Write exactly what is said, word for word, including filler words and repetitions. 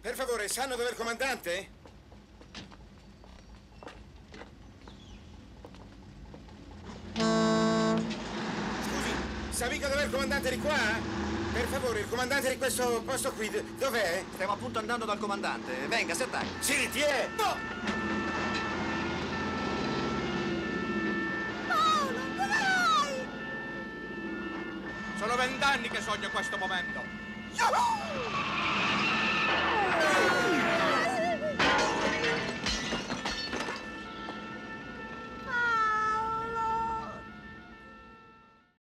Per favore, sanno dov'è il comandante? Scusi, sa mica dov'è il comandante di qua? Per favore, il comandante di questo posto qui, dov'è? Stiamo appunto andando dal comandante. Venga, si attacchi. Si ritiene! No! Paolo, dove vai? Sono vent'anni che sogno questo momento. Yahoo!